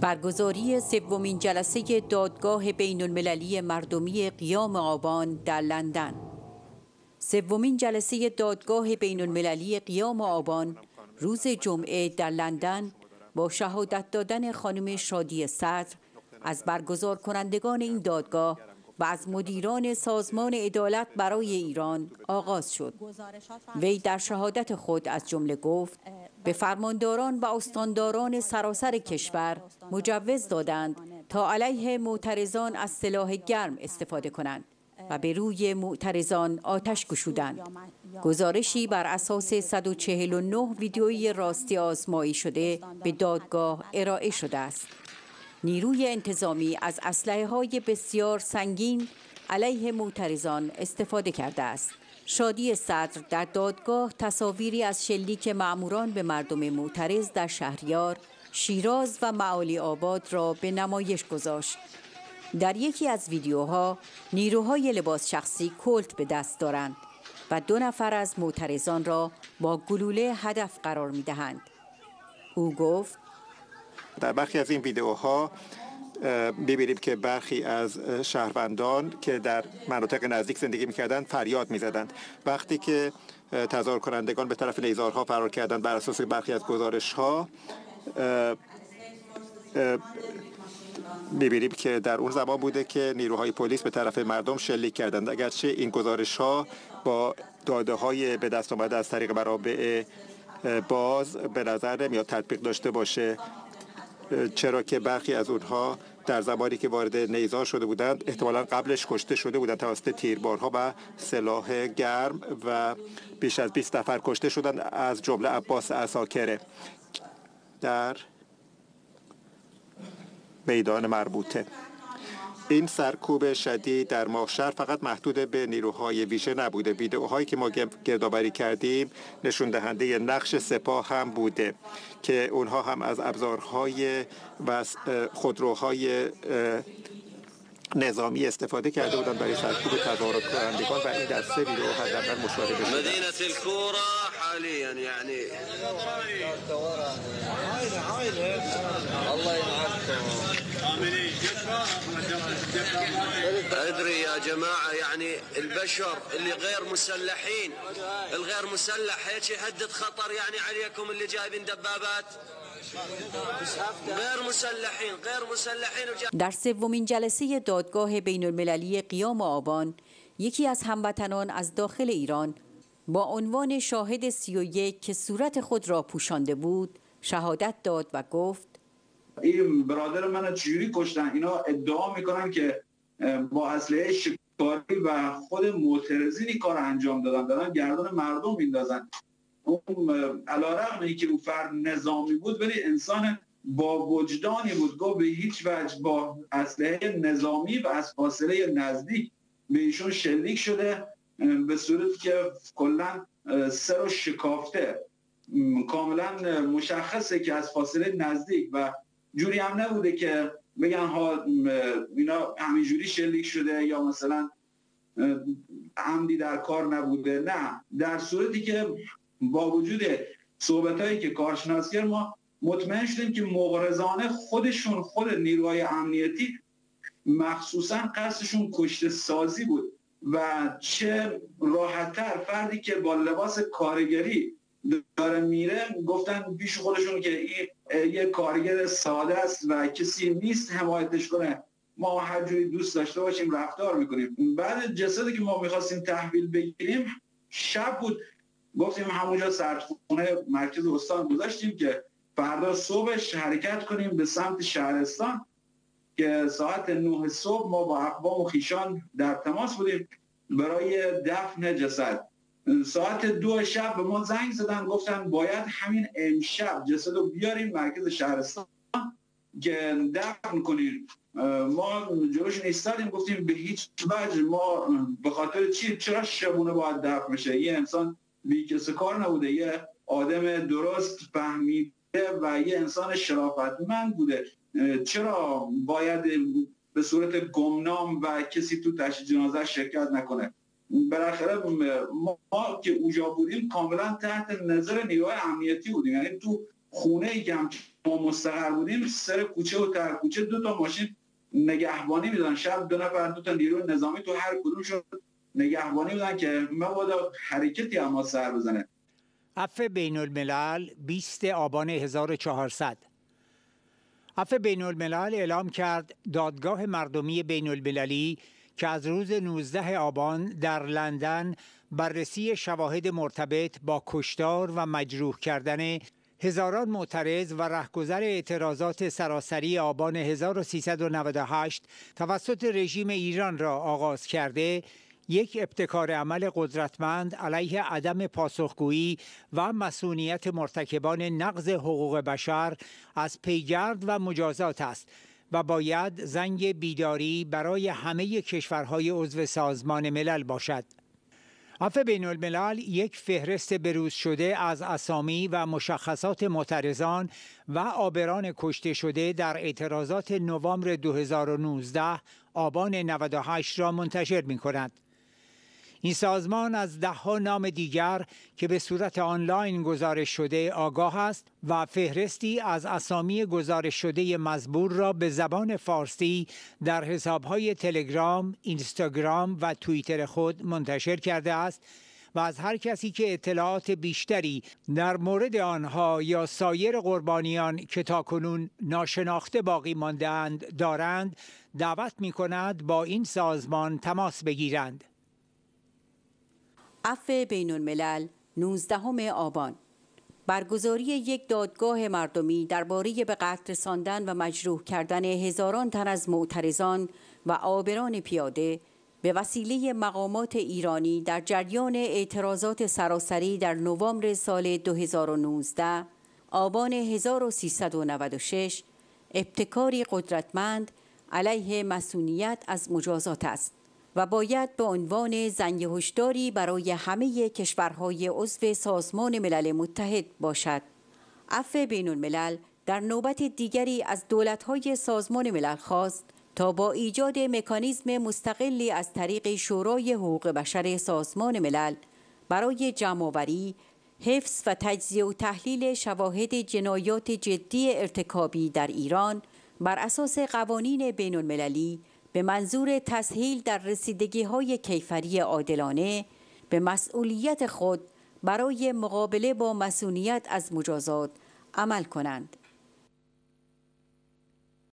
برگزاری سومین جلسه دادگاه بین‌المللی مردمی قیام آبان در لندن. سومین جلسه دادگاه بین‌المللی قیام آبان روز جمعه در لندن با شهادت دادن خانم شادی صدر از برگزار کنندگان این دادگاه و از مدیران سازمان عدالت برای ایران آغاز شد. وی در شهادت خود از جمله گفت به فرمانداران و استانداران سراسر کشور مجوز دادند تا علیه معترضان از سلاح گرم استفاده کنند و به روی معترضان آتش گشودند. گزارشی بر اساس 149 ویدیویی راستی آزمایی شده به دادگاه ارائه شده است. نیروی انتظامی از اسلحه‌های بسیار سنگین علیه معترضان استفاده کرده است. شادی صدر در دادگاه تصاویری از شلیک مأموران به مردم معترض در شهریار، شیراز و معالی آباد را به نمایش گذاشت. در یکی از ویدیوها نیروهای لباس شخصی کلت به دست دارند و 2 نفر از معترضان را با گلوله هدف قرار می‌دهند. او گفت در برخی از این ویدیوها ببینیم که برخی از شهروندان که در مناطق نزدیک زندگی می‌کردند فریاد می‌زدند. وقتی که تظاهر کنندگان به طرف نیزارها فرار کردند، بر اساس برخی از گزارش‌ها می‌بینیم که در اون زمان بوده که نیروهای پلیس به طرف مردم شلیک کردند. اگرچه این گزارش‌ها با داده‌های به دست آمده از طریق منابع باز به نظر نمیاد تطبیق داشته باشه، چرا که برخی از اونها در زمانی که وارد نیزار شده بودند احتمالاً قبلش کشته شده بودند توسط تیربارها و سلاح گرم و بیش از 20 نفر کشته شدند، از جمله عباس عساکره در میدان مربوطه. این سرکوب شدید در ماهشهر فقط محدود به نیروهای ویژه نبوده. ویدئوهایی که ما گردآوری کردیم نشون دهنده نقش سپاه هم بوده که اونها هم از ابزارهای و خودروهای نظامی استفاده کرده بودند برای سرکوب تظاهر کنندگان و این در 3 ویدئو حداقل مشاهده شده. مدینه الكوره حاليا يعني الله ينعمكم ادري يا جماعه يعني البشر اللي غير مسلحين الغير مسلح هيك يهدد خطر يعني عليكم اللي جايبين دبابات غير مسلحين. در سومین جلسه دادگاه بین‌المللی قیام آبان یکی از هموطنان از داخل ایران با عنوان شاهد 31 که صورت خود را پوشانده بود شهادت داد و گفت این برادر من چجوری کشتن؟ اینا ادعا میکنن که با اسلحه شکاری و خود معترضینی کار انجام دارن گردن مردم میندازن. اون علیرغم اینکه او فرد نظامی بود ولی انسان با وجدانی بود. گفت به هیچ وجه با اسلحه نظامی و از فاصله نزدیک به ایشون شلیک شده به صورتی که کلا سر و شکافته. کاملا مشخصه که از فاصله نزدیک و جوری هم نبوده که بگن ها اینا همینجوری شلیک شده یا مثلا عمدی در کار نبوده. نه، در صورتی که با وجود صحبتایی که کارشناس کرد ما مطمئن شدیم که مغرضانه خود نیروهای امنیتی مخصوصا قصدشون کشته سازی بود و چه راحت‌تر فردی که با لباس کارگری داره میره گفتن پیش خودشون که این یه کارگر ساده است و کسی نیست حمایتش کنه، ما هر جوری دوست داشته باشیم رفتار میکنیم. بعد جسدی که ما میخواستیم تحویل بگیریم شب بود، گفتیم همونجا سردخونه مرکز استان گذاشتیم که فردا صبحش حرکت کنیم به سمت شهرستان که ساعت 9 صبح ما با اقوام و خویشان در تماس بودیم برای دفن جسد. ساعت 2 شب به ما زنگ زدن گفتن باید همین امشب جسد رو بیاریم مرکز شهرستان که دفن کنیم. ما جلوش ایستادیم گفتیم به هیچ وجه، ما به خاطر چرا شبونه باید دفن بشه؟ یه انسان بی کس کار نبوده، یه آدم درست فهمیده و یه انسان شرافتمند بوده، چرا باید به صورت گمنام و کسی تو تشییع جنازه شرکت نکنه؟ بالاخره ما که اونجا بودیم کاملا تحت نظر نیروهای امنیتی بودیم، یعنی تو خونه ای که ما مستقر بودیم سر کوچه و تر کوچه 2 تا ماشین نگهبانی میدن. شب 2 نفر 2 تا نیروی نظامی تو هر کدومشون نگهبانی بودن که مبادا حرکتی اما سر بزنه. عفو بین الملل 20 آبان 1400. عفو بین الملل اعلام کرد دادگاه مردمی بین المللی که از روز 19 آبان در لندن بررسی شواهد مرتبط با کشتار و مجروح کردن هزاران معترض و رهگذر اعتراضات سراسری آبان 1398 توسط رژیم ایران را آغاز کرده، یک ابتکار عمل قدرتمند علیه عدم پاسخگویی و مصونیت مرتکبان نقض حقوق بشر از پیگرد و مجازات است و باید زنگ بیداری برای همه کشورهای عضو سازمان ملل باشد. عفو بین الملل یک فهرست بروز شده از اسامی و مشخصات معترضان و عابران کشته شده در اعتراضات نوامبر 2019 آبان 98 را منتشر می کند. این سازمان از 10 نام دیگر که به صورت آنلاین گزارش شده آگاه است و فهرستی از اسامی گزارش شده مزبور را به زبان فارسی در حسابهای تلگرام، اینستاگرام و توییتر خود منتشر کرده است و از هر کسی که اطلاعات بیشتری در مورد آنها یا سایر قربانیان که تاکنون ناشناخته باقی مانده‌اند دارند دعوت می‌کند با این سازمان تماس بگیرند. عفو بین الملل 19 آبان. برگزاری یک دادگاه مردمی درباره به قتل رساندن و مجروح کردن هزاران تن از معترضان و عابران پیاده به وسیله مقامات ایرانی در جریان اعتراضات سراسری در نوامبر سال 2019 آبان 1396 ابتکاری قدرتمند علیه مصونیت از مجازات است و باید به عنوان زنگ هشداری برای همه کشورهای عضو سازمان ملل متحد باشد. عفو بین الملل در نوبت دیگری از دولت‌های سازمان ملل خواست تا با ایجاد مکانیزم مستقلی از طریق شورای حقوق بشر سازمان ملل برای جمع‌آوری، حفظ و تجزیه و تحلیل شواهد جنایات جدی ارتکابی در ایران بر اساس قوانین بین المللی به منظور تسهیل در رسیدگی‌های کیفری عادلانه به مسئولیت خود برای مقابله با مصونیت از مجازات عمل کنند.